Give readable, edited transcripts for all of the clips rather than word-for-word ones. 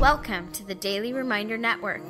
Welcome to the Daily Reminder Network.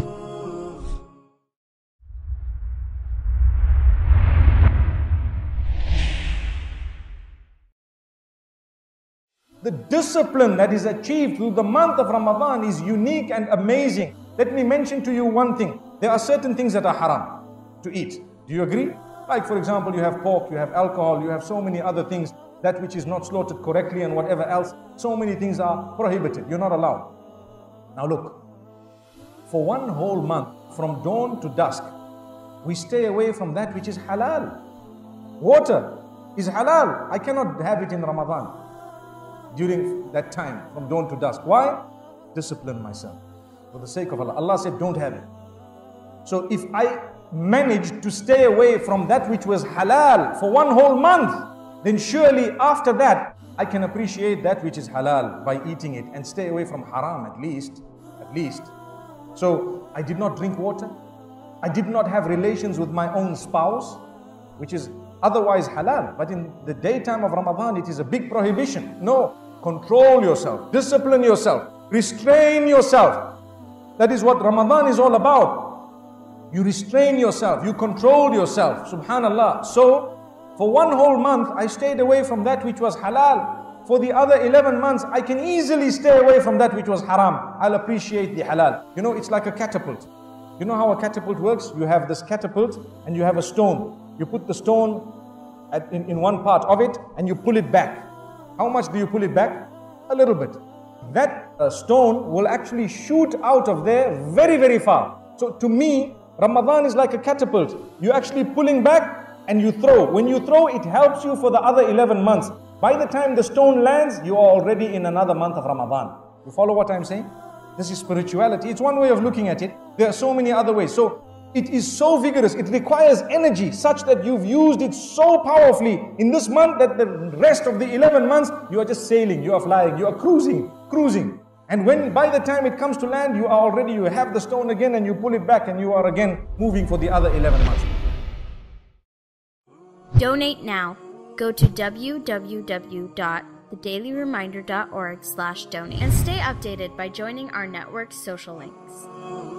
The discipline that is achieved through the month of Ramadan is unique and amazing. Let me mention to you one thing. There are certain things that are haram to eat. Do you agree? Like for example, you have pork, you have alcohol, you have so many other things, that which is not slaughtered correctly and whatever else. So many things are prohibited. You're not allowed. Now look, for one whole month, from dawn to dusk, we stay away from that which is halal. Water is halal. I cannot have it in Ramadan during that time, from dawn to dusk. Why? Discipline myself. For the sake of Allah. Allah said, don't have it. So if I managed to stay away from that which was halal for one whole month, then surely after that, I can appreciate that which is halal by eating it and stay away from haram at least. So I did not drink water. I did not have relations with my own spouse, which is otherwise halal. But in the daytime of Ramadan, it is a big prohibition. No, control yourself, discipline yourself, restrain yourself. That is what Ramadan is all about. You restrain yourself, you control yourself, subhanallah. So for one whole month, I stayed away from that which was halal. For the other 11 months, I can easily stay away from that which was haram. I'll appreciate the halal. You know, it's like a catapult. You know how a catapult works? You have this catapult and you have a stone. You put the stone in one part of it and you pull it back. How much do you pull it back? A little bit. That stone will actually shoot out of there very, very far. So to me, Ramadan is like a catapult. You're actually pulling back and you throw. When you throw, it helps you for the other 11 months. By the time the stone lands, you are already in another month of Ramadan. You follow what I'm saying? This is spirituality. It's one way of looking at it. There are so many other ways. So it is so vigorous. It requires energy such that you've used it so powerfully in this month that the rest of the 11 months, you are just sailing, you are flying, you are cruising. And when by the time it comes to land, you have the stone again and you pull it back and you are again moving for the other 11 months. Donate now. Go to www.thedailyreminder.org/donate and stay updated by joining our network's social links.